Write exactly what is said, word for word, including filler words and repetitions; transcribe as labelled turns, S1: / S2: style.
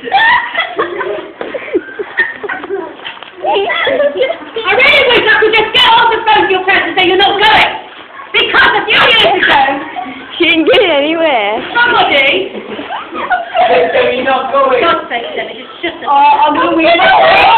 S1: I really wish I could just get off the phone to your parents and say you're not going. Because a few years ago,
S2: she didn't get anywhere.
S1: Somebody...
S3: You're not going.
S1: For God's sake, Demi, just shut up.
S3: Oh, I'm going.